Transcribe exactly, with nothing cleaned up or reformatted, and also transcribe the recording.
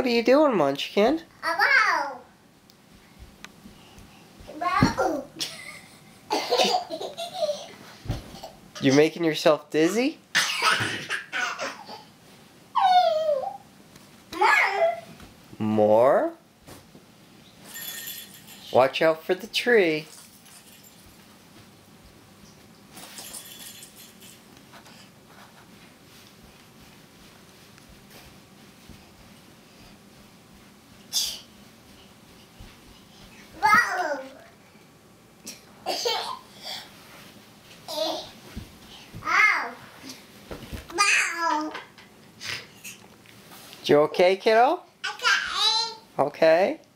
What are you doing, Munchkin? Wow. Wow. You're making yourself dizzy? More? Watch out for the tree. Wow. Ow. Wow. You okay, kiddo? Okay. Okay.